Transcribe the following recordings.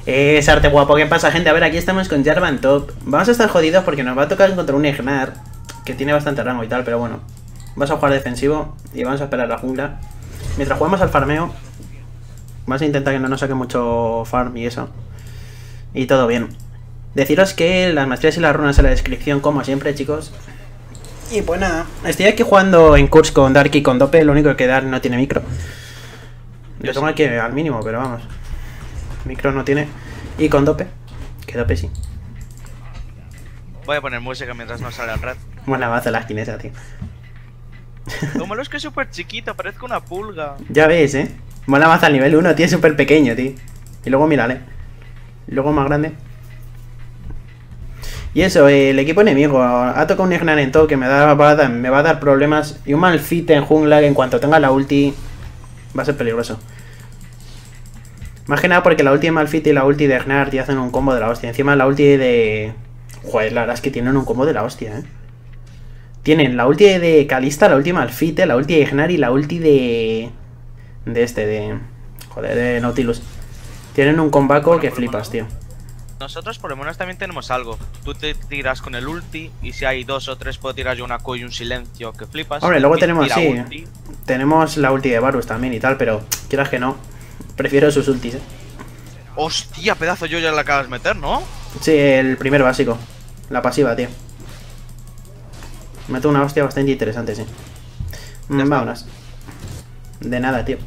Es arte guapo. ¿Qué pasa, gente? A ver, aquí estamos con Jarvan top. Vamos a estar jodidos porque nos va a tocar contra un Ignar que tiene bastante rango y tal, pero bueno. Vamos a jugar defensivo y vamos a esperar la jungla. Mientras jugamos al farmeo, vamos a intentar que no nos saque mucho farm y eso. Y todo bien. Deciros que las maestrías y las runas en la descripción, como siempre, chicos. Y pues nada, estoy aquí jugando en Curse con Dark y con Dope. Lo único que Dark no tiene micro. Yo tengo aquí al mínimo, pero vamos. Micro no tiene. Y con Dope, que Dope sí. Voy a poner música mientras no sale el red. Buena baza la skin esa, tío. Lo malo es que es súper chiquito, parezco una pulga. Ya ves, mola más al nivel 1, tío, es súper pequeño, tío. Y luego mírale. Luego más grande. Y eso, el equipo enemigo ha tocado un Ignar en todo que me va a dar problemas. Y un Malphite en jungla que en cuanto tenga la ulti va a ser peligroso. Más que nada porque la ulti de Malphite y la ulti de Ignar te hacen un combo de la hostia. Encima la ulti de... Joder, la verdad es que tienen un combo de la hostia, Tienen la ulti de Kalista, la ulti de Malphite, la ulti de Ignar y la ulti de... Joder, de Nautilus. Tienen un combaco que flipas, tío. Nosotros por lo menos también tenemos algo. Tú te tiras con el ulti y si hay 2 o 3 puedo tirar yo una Q y un silencio que flipas. Hombre, luego tenemos, sí, ulti. tenemos la ulti de Varus también y tal, pero quieras que no, prefiero sus ultis, Hostia, pedazo yo ya la acabas de meter, ¿no? Sí, el primer básico, la pasiva, tío. Meto una hostia bastante interesante, sí. Vámonos. De nada, tío.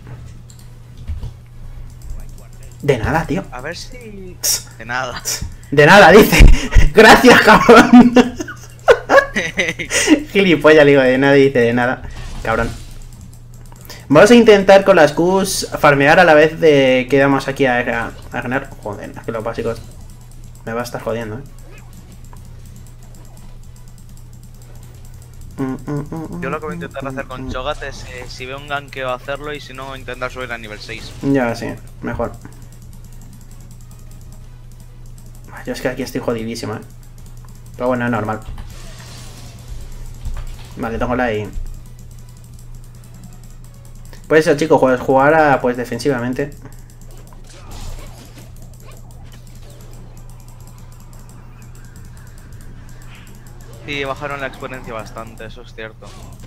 De nada, tío. A ver si... De nada. De nada, dice. Gracias, cabrón. Gilipollas, le digo de nada y dice de nada. Cabrón. Vamos a intentar con las Qs farmear a la vez de que vamos aquí a ganar. Joder, es que los básicos me va a estar jodiendo, Yo lo que voy a intentar hacer con Cho'Gath es si veo un ganqueo hacerlo y si no intentar subir a nivel 6. Ya, sí, mejor. Yo es que aquí estoy jodidísimo, pero bueno, es normal. Vale, tengo la E. Pues eso, chicos, jugar pues defensivamente. Sí, bajaron la exponencia bastante, eso es cierto.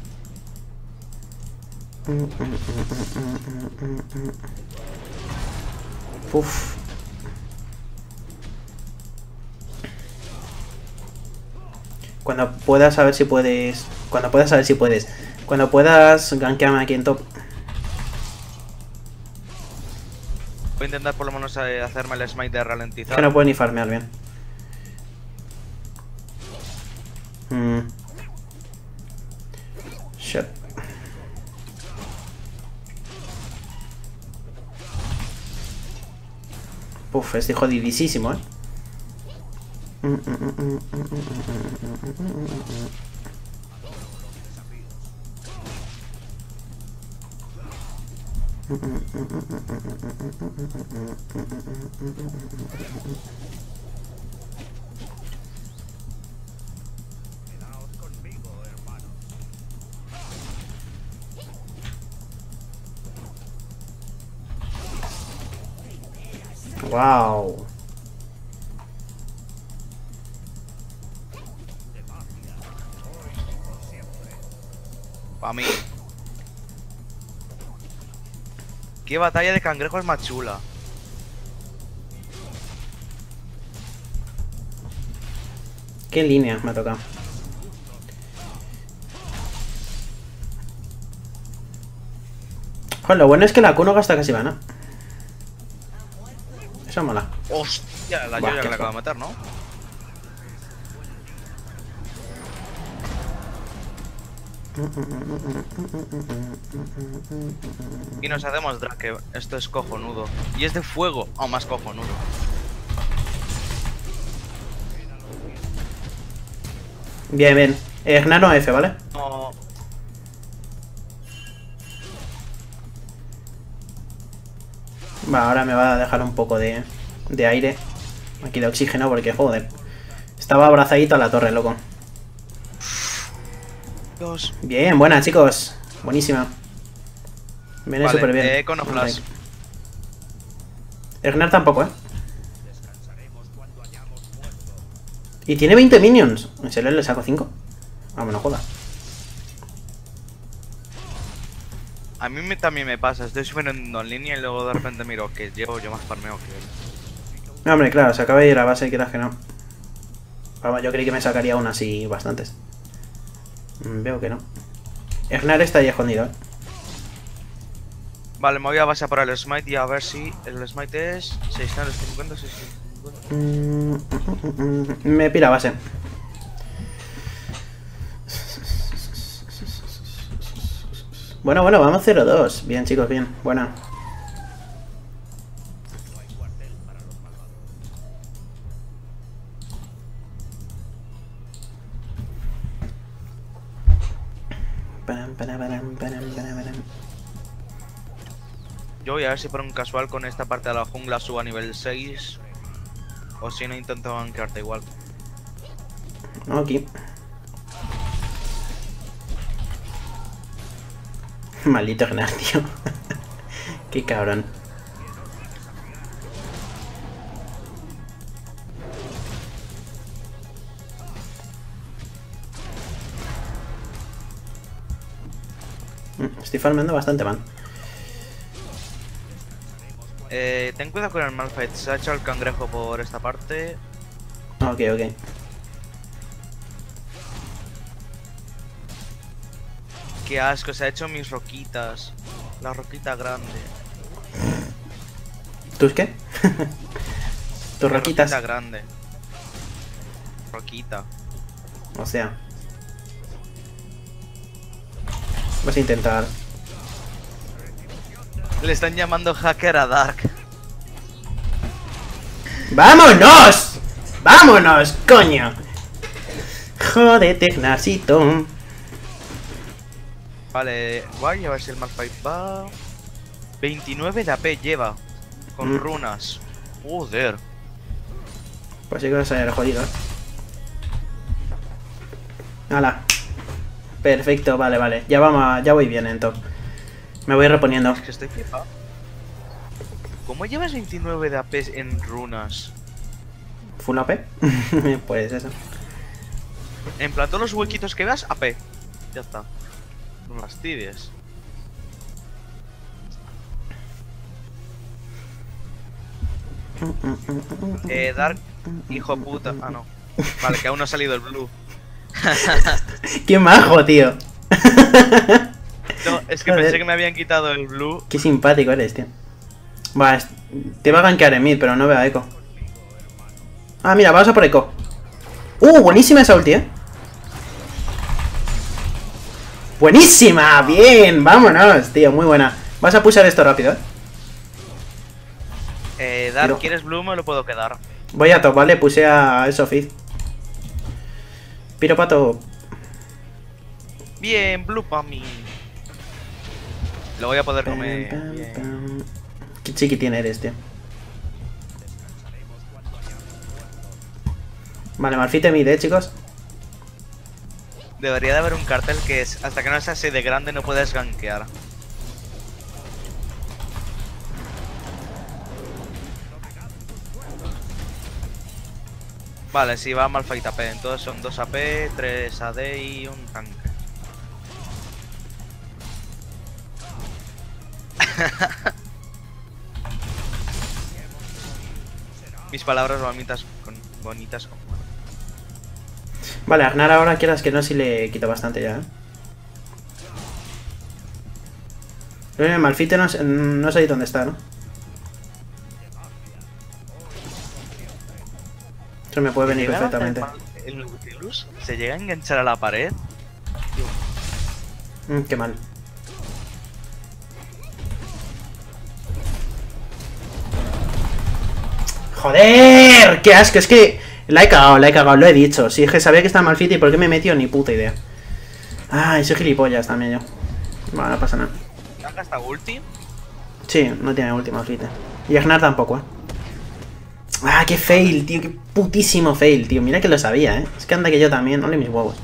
Uf. Cuando puedas saber si puedes. Cuando puedas saber si puedes. Cuando puedas gankearme aquí en top. Voy a intentar por lo menos hacerme el smite de ralentizar. Que no puedo ni farmear bien. Shit. Uf, estoy jodidísimo, Wow. Para mí. Qué batalla de cangrejos más chula. ¿Qué línea me ha tocado? Joder, lo bueno es que la Q no gasta casi mana. Eso mola. Hostia, la Joya que le acabo de matar, ¿no? Y nos hacemos Drake, esto es cojonudo. Y es de fuego, aún más cojonudo. Bien, bien. Gnano F, ¿vale? No. Va, ahora me va a dejar un poco de aire. Aquí de oxígeno porque, joder. Estaba abrazadito a la torre, loco. Bien, buena, chicos. Buenísima. Viene Vale, súper bien. Iconoclash. Ignar tampoco, Y tiene 20 minions. ¿En serio le saco 5? Vamos, no jodas. A mí también me pasa, estoy sufriendo en línea y luego de repente miro que llevo yo más farmeo que él. No, hombre, claro, se acaba de ir a base, quieras que no. Vamos, yo creí que me sacaría aún así bastantes. Veo que no. Egnar está ahí escondido, ¿eh? Vale, me voy a base por el smite y a ver si el smite es 650, 650. Me pira a base. Bueno, vamos 0-2. Bien, chicos, bien. Buena. Yo voy a ver si por un casual con esta parte de la jungla subo a nivel 6. O si no intento gankearte igual. Ok. Maldito Egnar, tío. Qué cabrón. Estoy farmeando bastante mal. Ten cuidado con el Malphite, se ha hecho el cangrejo por esta parte. Ok. Qué asco, se ha hecho mis roquitas. La roquita grande. ¿Tus qué? Tus La roquitas. roquita grande. Roquita. O sea. Vas a intentar. Le están llamando hacker a Dark. ¡Vámonos! ¡Vámonos, coño! Jódete, Ignacito. Vale, voy a ver si el Malphite va. 29 de AP lleva. Con runas. Joder. Pues sí que vas a ser jodido. ¡Hala! Perfecto, vale. Ya voy bien en top. Me voy reponiendo. Es que estoy flipado. ¿Cómo llevas 29 de AP en runas? ¿Full AP? Pues eso. En plan, todos los huequitos que veas, AP. Ya está. No me fastidies. Dark, hijo puta. Ah, no. Vale, que aún no ha salido el blue. ¡Qué majo, tío! No, es que Joder. pensé que me habían quitado el blue. Qué simpático eres, tío. Va, te va a gankear en mid, pero no veo a Echo. Ah, mira, vamos a por Echo. Buenísima esa ulti, ¡Buenísima! ¡Bien! ¡Vámonos, tío! Muy buena. Vas a pulsar esto rápido, Dark, Pero- ¿quieres blue? Me lo puedo quedar. Voy a top, ¿vale? Puse a eso, Fizz. Piropato. Bien, blue pa' mí. Lo voy a poder comer. Bien. Qué chiquitín eres, tío. Vale, Malphite mid, chicos. Debería de haber un cartel que es hasta que no seas así de grande no puedes gankear. Vale, si va Malphite AP, entonces son 2 AP, 3 AD y un tanque. Mis palabras bonitas con... Vale, Agnar ahora quieras que no, si le quita bastante ya, Malphite no sé ahí dónde está, ¿no? Eso me puede venir Llegar a hacer perfectamente. mal el Nautilus se llega a enganchar a la pared. Qué mal. ¡Joder! ¡Qué asco! Es que la he cagado, lo he dicho. Si es que sabía que estaba Malphite y por qué me he metido, ni puta idea. Ay, soy gilipollas también yo. Bueno, no pasa nada. ¿Ha gastado ulti? Sí, no tiene última Malphite. Y Agnar tampoco, Ah, qué fail, tío, qué putísimo fail, tío. Mira que lo sabía, Es que anda que yo también, no le mis huevos.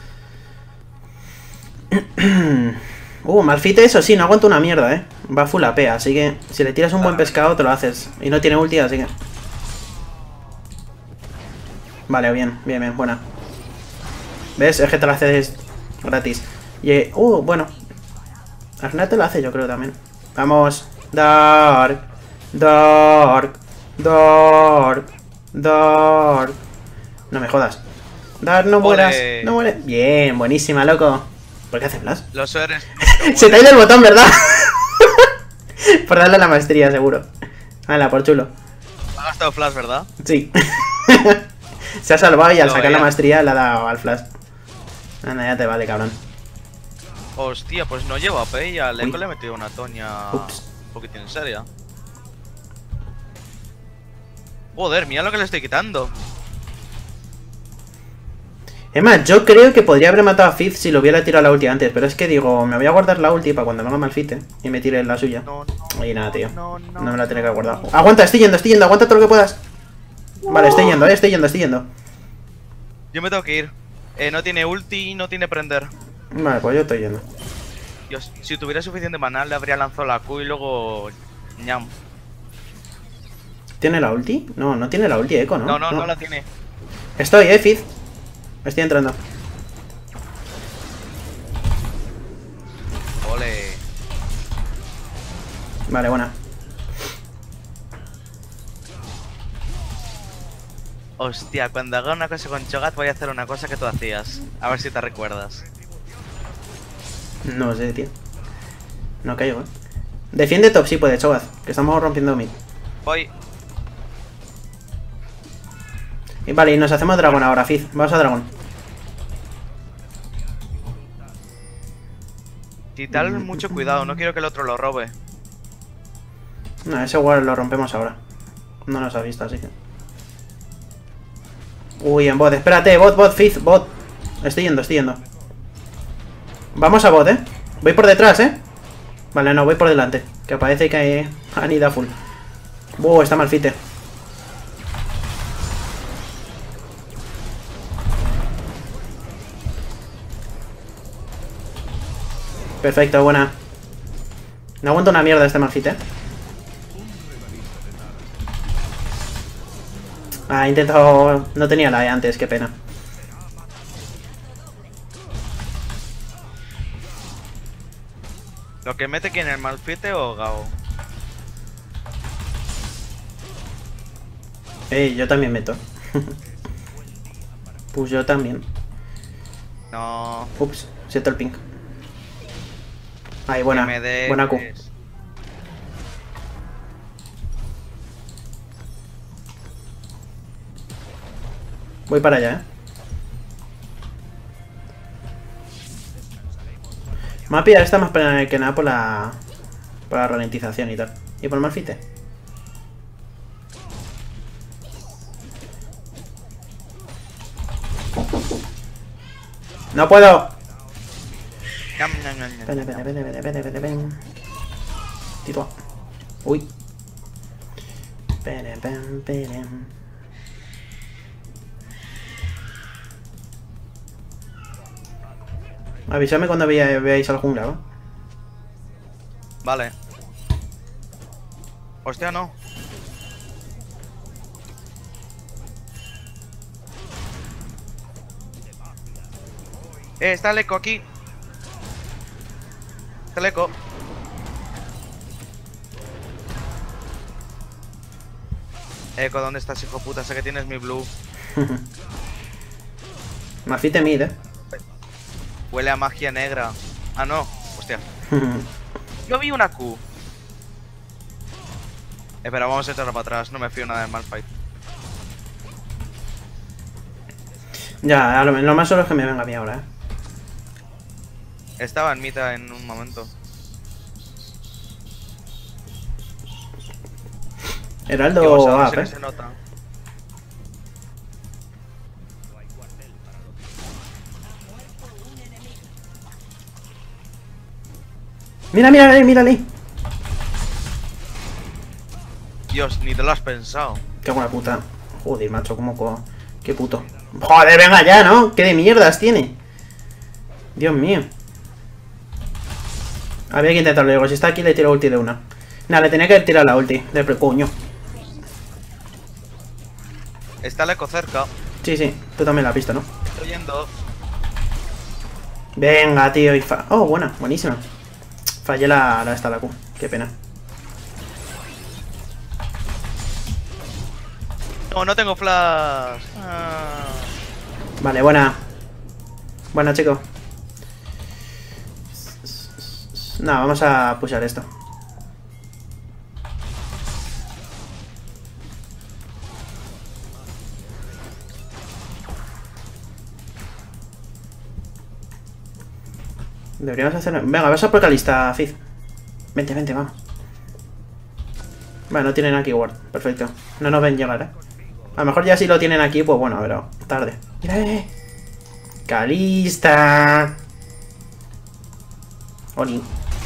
Malphite, eso sí, no aguanta una mierda, Va full AP, así que si le tiras un buen pescado te lo haces. Y no tiene ulti, así que... Vale, bien, bien, bien, buena. ¿Ves? Es que te la haces gratis. Y, bueno. Al final te lo hace yo creo también. Vamos. Dark. Dark. Dark. Dark. No me jodas. Dark, no mueras. Ole. No mueres. Bien, buenísima, loco. ¿Por qué hace flash? Los eres. Se te ha ido el botón, ¿verdad? Por darle a la maestría, seguro. Hala, por chulo. Ha gastado flash, ¿verdad? Sí. Se ha salvado y al Lo sacar la veía. maestría le ha dado al flash. Anda, ya te vale, cabrón. Hostia, pues no llevo AP y al Uy. Eco le he metido una toña. Ups. Un poquitín en seria. Joder, mira lo que le estoy quitando. Es más, yo creo que podría haber matado a Fizz si lo hubiera tirado la ulti antes. Pero es que digo, me voy a guardar la ulti para cuando me haga Malphite y me tire la suya. No, Y nada, tío. no, No me la tenía que guardar. Aguanta, estoy yendo, aguanta todo lo que puedas. Vale, estoy yendo. Yo me tengo que ir. No tiene ulti y no tiene prender. Vale, pues yo estoy yendo. Dios, si tuviera suficiente mana le habría lanzado la Q y luego... ñam. ¿Tiene la ulti? No, no tiene la ulti, Echo, ¿no? No la tiene. Estoy, Fizz. Estoy entrando. Ole. Vale, buena. Hostia, cuando haga una cosa con Cho'Gath voy a hacer una cosa que tú hacías. A ver si te recuerdas. No sé, tío. No caigo, Defiende top si puede, Cho'Gath. Que estamos rompiendo mid. Voy. Y vale, y nos hacemos dragón ahora, Fizz. Vamos a dragón. Y tal, mucho cuidado, no quiero que el otro lo robe. No, ese ward lo rompemos ahora. No nos ha visto, así que... Uy, en bot. Espérate, bot, Fizz, bot. Estoy yendo. Vamos a bot, Voy por detrás, Vale, no, voy por delante. Que parece que han ido a full. Está Malphite. Perfecto, buena. No aguanta una mierda este Malphite. He intentado... No tenía la E antes, qué pena. ¿Lo que mete quién, el Malphite o Gao? Yo también meto. Pues yo también. No. Ups, siento el ping. Ahí, Que buena. me des. Buena Q. Voy para allá, Me va a pillar esta más que nada por la ralentización y tal. Y por el Malphite. ¡No puedo! Ñam, ñam, ñam, ñam. Ven. Tito. Uy. Pen. Avísame cuando veáis al jungla, ¿no? Vale. Hostia, no. Está el eco aquí. Está el eco. Eco, ¿dónde estás, hijo puta? Sé que tienes mi blue. Malphite mid, Huele a magia negra. Ah, no. Hostia. Yo vi una Q. Pero vamos a echarla para atrás. No me fío nada de Malphite. Ya, lo más solo es que me venga a mí ahora, Estaba en mitad en un momento. Heraldo Dios, a ver up, si no se nota. Mírale. Dios, ni te lo has pensado. Qué buena puta. Joder, macho, qué puto. Joder, venga ya, ¿no? ¿Qué de mierdas tiene? Dios mío. Había que intentarlo, digo, si está aquí le tiro ulti de una. Nada, le tenía que tirar la ulti. De coño. Está el eco cerca. Sí, sí, tú también la has visto, ¿no? Estoy yendo. Venga, tío, y oh, buena, buenísima. Fallé la Q, qué pena. No, no tengo flash. Ah. Vale, buena. Buena, chico. No, vamos a pushar esto. Deberíamos hacer... Venga, vas a por Calista, Fizz. Vente, vente, vamos. Vale, no tienen aquí ward. Perfecto. No nos ven llegar, A lo mejor ya si lo tienen aquí, pues bueno, pero tarde. Mira, Calista. Oli.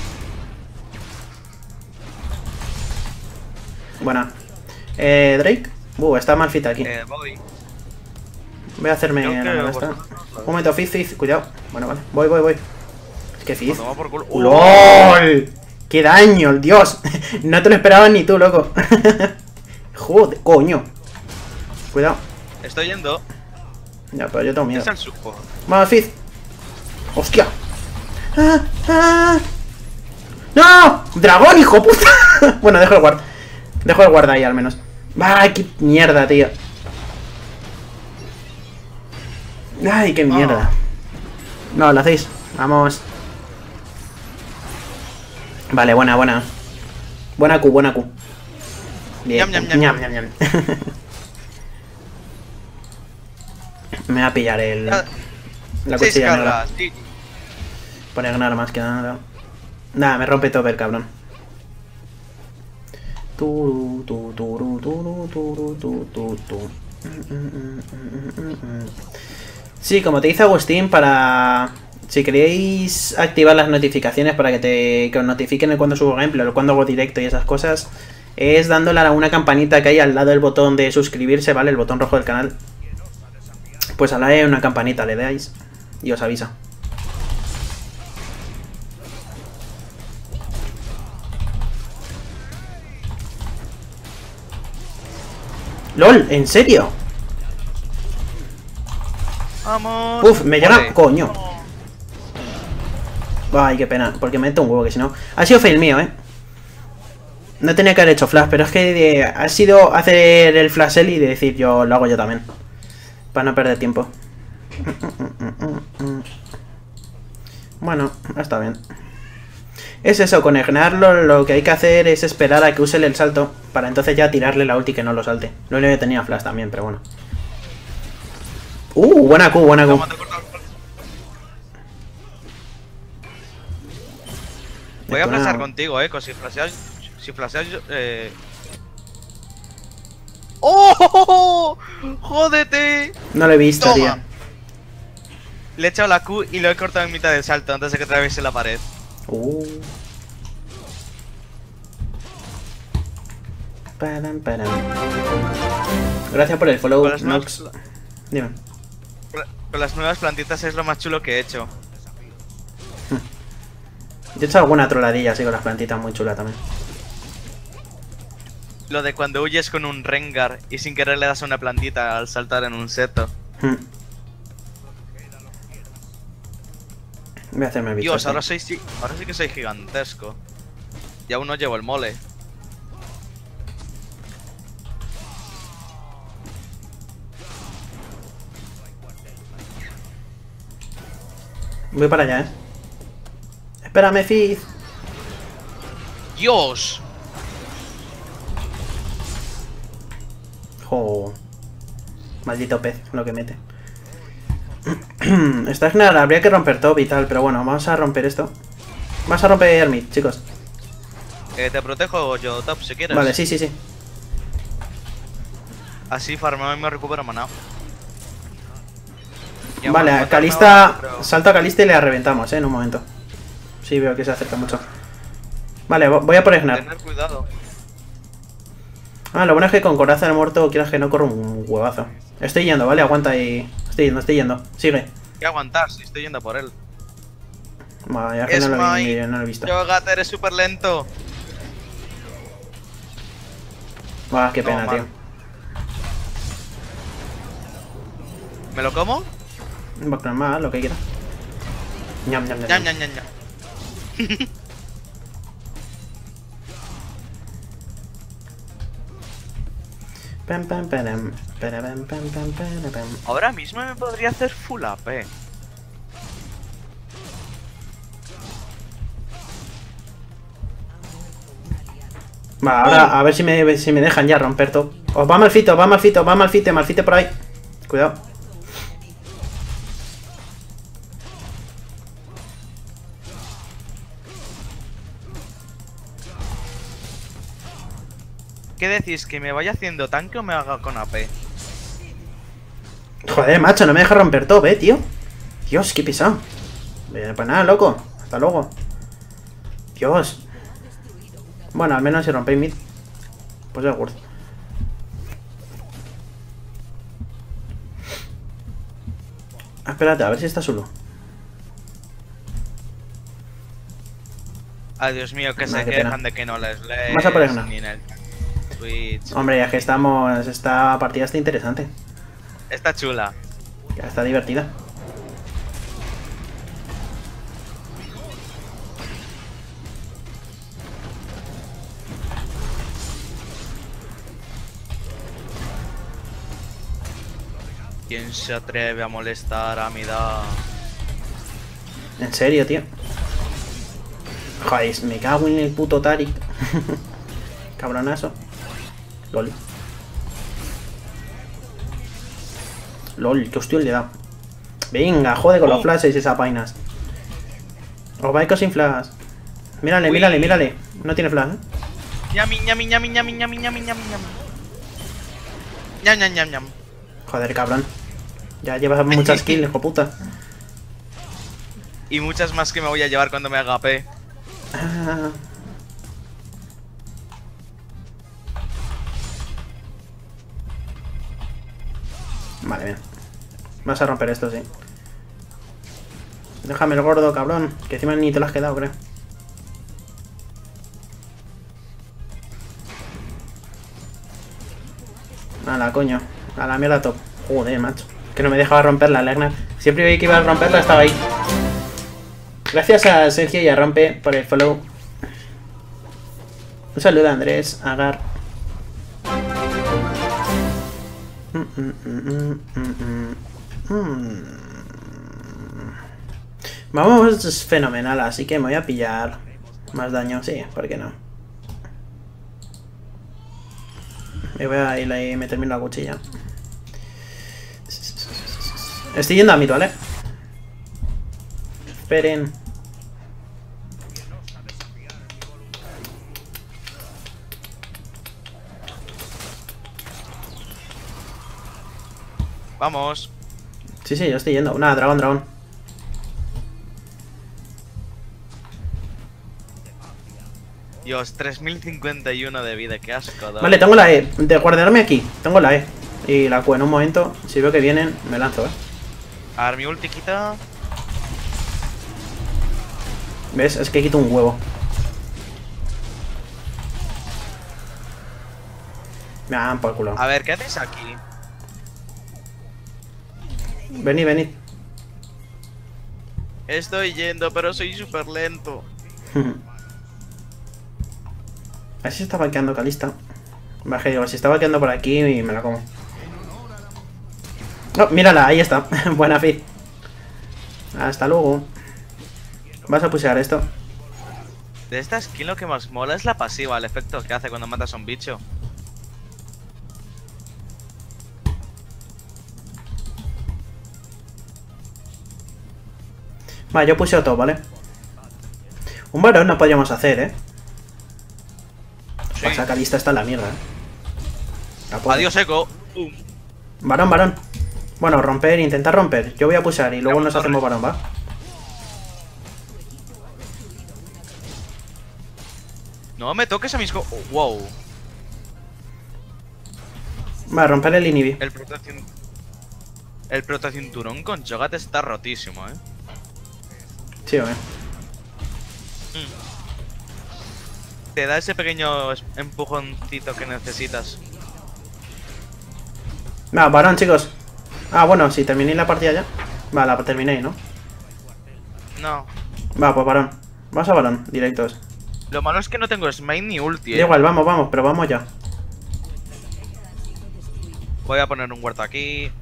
Buena. Drake. Está mal fit aquí. Voy a hacerme la esta. Un momento, Fizz, cuidado. Bueno, vale. Voy. Es que Fizz. ¡LOL! ¡Qué daño, Dios! No te lo esperabas ni tú, loco. Joder, coño. Cuidado. Estoy yendo. Ya, pero yo tengo miedo. Es el supo. Vamos, Fizz. ¡Hostia! ¡No! ¡Dragón, hijo puta! Bueno, dejo el guard. Dejo el guard ahí al menos. ¡Ay, qué mierda, tío! ¡Ay, qué mierda! No, lo hacéis. Vamos. Vale, buena. Buena Q. Bien. Ñam. Me voy a pillar la cuchilla negra. Sí. Para ganar más que nada. Nada, me rompe todo el cabrón. Sí, como te dice Agustín, para... Si queréis activar las notificaciones para que os notifiquen cuando subo gameplay o cuando hago directo y esas cosas, es dándole a una campanita que hay al lado del botón de suscribirse, ¿vale? El botón rojo del canal. Pues al lado hay una campanita, le dais y os avisa. ¡LOL! ¿En serio? Vamos. Uf, me llega... Coño. Ay, qué pena, porque me meto un huevo, que si no... Ha sido fail mío, No tenía que haber hecho flash, pero es que ha sido hacer el flash y decir yo lo hago yo también. Para no perder tiempo. Bueno, está bien. Es eso, con Egnarlo lo que hay que hacer es esperar a que use el salto, para entonces ya tirarle la ulti que no lo salte. Lo único que tenía flash también, pero bueno. Buena Q. Voy a flashar contigo, si flasheas, ¡Oh! ¡Jódete! No lo he visto, tío. Le he echado la Q y lo he cortado en mitad del salto antes de que atraviese la pared. Gracias por el follow, Nox. Dime. Con las nuevas plantitas es lo más chulo que he hecho. Yo he hecho alguna troladilla así con las plantitas muy chula también. Lo de cuando huyes con un Rengar y sin querer le das a una plantita al saltar en un seto. Voy a hacerme el bicho. Dios, ahora sí que soy gigantesco. Y aún no llevo el mole. Voy para allá, Espérame, Fizz. ¡Dios! Jo. Maldito pez, lo que mete. Esta Gnar habría que romper top y tal, pero bueno, vamos a romper esto. Vamos a romper mid, chicos. Te protejo yo top si quieres. Vale, sí. Así farmeo y me recupero maná. Vale, a Calista... Salto a Calista y le reventamos, en un momento. Sí, veo que se acerca mucho. Vale, voy a por Gnar. Tener cuidado. Lo bueno es que con coraza de muerto quieras que no corro un huevazo. Estoy yendo, ¿vale? Aguanta y... Estoy yendo. Sigue. Voy a aguantar, si estoy yendo por él. Vale, ya que no lo he visto. Yo, Gata, eres súper lento. Qué pena, tío. ¿Me lo como? Pues normal, lo que quiera. Ñam, ñam, ñam. Ñam, ñam, ñam, ñam. Pam, pam, param, param, pam, pam, param, pam. Ahora mismo me podría hacer full AP. Va, ahora a ver si me dejan ya romper todo. Os va Malfite, va Malfite por ahí. Cuidado. ¿Qué decís? ¿Que me vaya haciendo tanque o me haga con AP? Joder, macho, no me deja romper todo, tío. Dios, qué pisado. Pues nada, loco. Hasta luego. Dios. Bueno, al menos si rompéis mid, pues es worth. Espérate, a ver si está solo. Ay, Dios mío, que Nah, se qué pena. quejan de que no les lees. Vas a por Egna. Ni en el Twitch. Hombre, ya que estamos. Esta partida está interesante. Está chula. Ya está divertida. ¿Quién se atreve a molestar a mi edad? En serio, tío. Joder, me cago en el puto Tarik. Cabronazo. LOL. LOL, qué hostia le he dado. Venga, jode con los flashes y esas vainas. Os vais sin flash. Mírale, Uy. mírale. No tiene flash, ¿eh? Ñami, ñami, ñami, ñami, ñami, ñami, ñami, ñami. Ñam, ñam, ñam, ñam. Joder, cabrón. Ya llevas muchas kills, hijo puta. Y muchas más que me voy a llevar cuando me haga AP. Ah. Vale, bien. Vas a romper esto, sí. Déjame el gordo, cabrón. Que encima ni te lo has quedado, creo. A la coño. A la mierda top. Joder, macho. Que no me dejaba romperla, Lerner. Siempre veía que iba a romperla, estaba ahí. Gracias a Sergio y a Rompe por el follow. Un saludo a Andrés, Agar. Vamos, es fenomenal, así que me voy a pillar más daño, sí, ¿por qué no? Me voy a ir ahí y meterme en la cuchilla. Estoy yendo a mid, ¿vale? Esperen. Vamos. Sí, yo estoy yendo. Nada, dragón. Dios, 3051 de vida, qué asco. Vale, tengo la E. De guardarme aquí. Tengo la E. Y la Q en un momento. Si veo que vienen, me lanzo, A ver, mi ulti quita. ¿Ves? Es que quito un huevo. Me dan por culo. A ver, ¿qué haces aquí? Venid. Estoy yendo, pero soy súper lento. A ver si se está vaqueando Calista. Baje, digo, si está vaqueando por aquí y me la como. Oh, mírala, ahí está. Buena fit. Hasta luego. Vas a pusear esto. De esta skin lo que más mola es la pasiva, el efecto que hace cuando matas a un bicho. Vale, yo puseo todo, ¿vale? Un varón no podríamos hacer, Sí. Pasa, Calista está en la mierda, La puedo. Adiós, eco. Varón. Bueno, intentar romper. Yo voy a pusear y luego nos hacemos varón, ¿va? No me toques a mis wow. Va a romper el inhibi. El protocinturón con Cho'Gath está rotísimo, Sí, ¿o qué? Te da ese pequeño empujoncito que necesitas. Va, varón, chicos. Ah, bueno, si terminéis la partida ya. Va, la terminéis, ¿no? No. Va, pues varón. Vamos a varón, directos. Lo malo es que no tengo smite ni ulti, Da igual, vamos, pero vamos ya. Voy a poner un huerto aquí.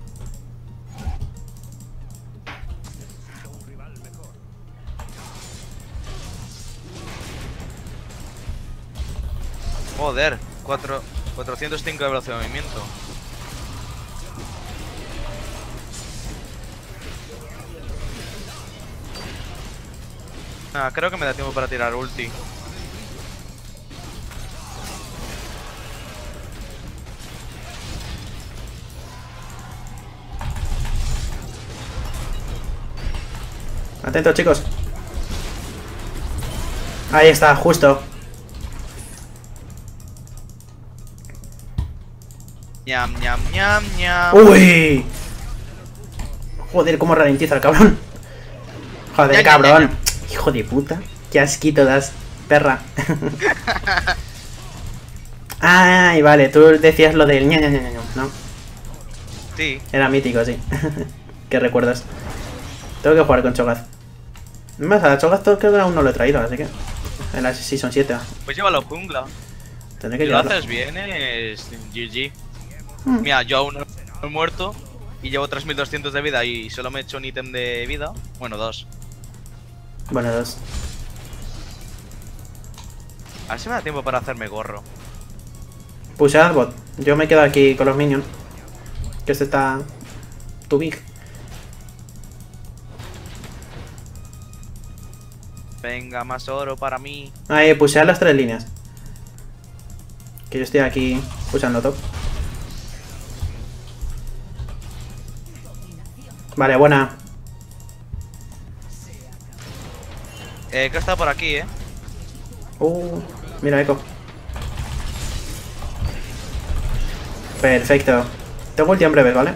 Joder, 405 de velocidad de movimiento. Ah, creo que me da tiempo para tirar ulti. Atentos, chicos. Ahí está, justo. Ñam, ñam, ñam, ñam. ¡Uy! Joder, cómo ralentiza el cabrón. Joder, Ya, cabrón. Hijo de puta. Qué asquito das, perra. Ay, vale, tú decías lo del ña, ña, ña, ña, ¿no? Sí. Era mítico, sí. ¿Qué recuerdas? Tengo que jugar con Cho'Gath. Más a Cho'Gath creo que aún no lo he traído, así que... En la Season 7. Pues llévalo jungla. Tendré que Si lo llevarlo. haces bien, es GG. Mira, yo aún no he muerto y llevo 3200 de vida y solo me he hecho un ítem de vida. Bueno, 2. Bueno, dos. A ver si me da tiempo para hacerme gorro. Pushead bot. Yo me quedo aquí con los minions. Que este está... too big. Venga, más oro para mí. Ahí, pushead las 3 líneas. Que yo estoy aquí pusheando top. Vale, buena. Que está por aquí, Mira, eco. Perfecto. Tengo ulti en breves, ¿vale?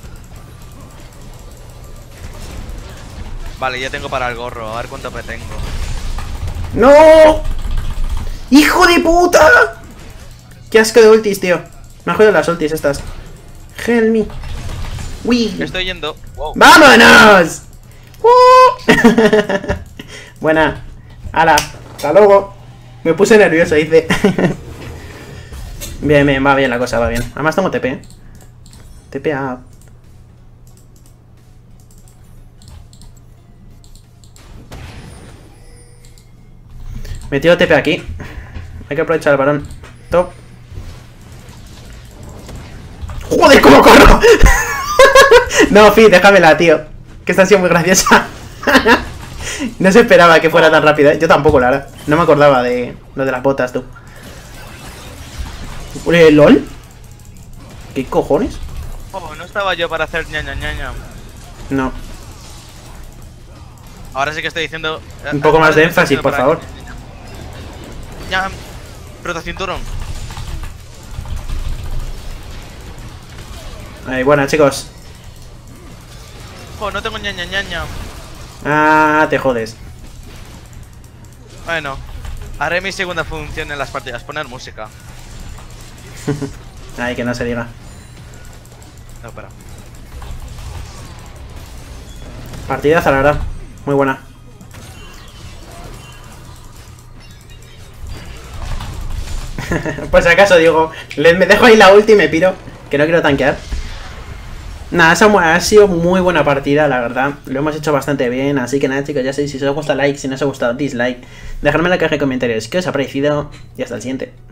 Vale, ya tengo para el gorro. A ver cuánto me tengo. ¡No! ¡Hijo de puta! ¡Qué asco de ultis, tío! Me han jodido las ultis estas. Help me. ¡Uy! Estoy yendo. Wow. ¡Vámonos! Buena. ¡Hala! ¡Hasta luego! Me puse nervioso, dice. Bien, bien, va bien la cosa, va bien. Además tengo TP, ¿eh? TP a... Metido TP aquí. Hay que aprovechar el varón. Top. ¡Joder, cómo corro! No, Fi, déjamela, tío. Que esta ha sido muy graciosa. No se esperaba que fuera tan rápida, ¿eh? Yo tampoco, la verdad. No me acordaba de lo de las botas, tú. ¿LOL? ¿Qué cojones? Oh, no estaba yo para hacer ñaña ñaña. No. Ahora sí que estoy diciendo... Un poco más de énfasis, por favor. Ñam. Protocinturón. Ahí, buena, chicos. Oh, no tengo ñaña ñaña. Ah, te jodes. Bueno, haré mi segunda función en las partidas, poner música. Ay, que no se diga. No, espera. Partidaza, la verdad. Muy buena. Pues si acaso digo, me dejo ahí la ulti y me piro, que no quiero tanquear. Nada, esa ha sido muy buena partida, la verdad. Lo hemos hecho bastante bien, así que nada, chicos, ya sabéis, si os ha gustado like, si no os ha gustado dislike. Dejadme en la caja de comentarios qué os ha parecido y hasta el siguiente.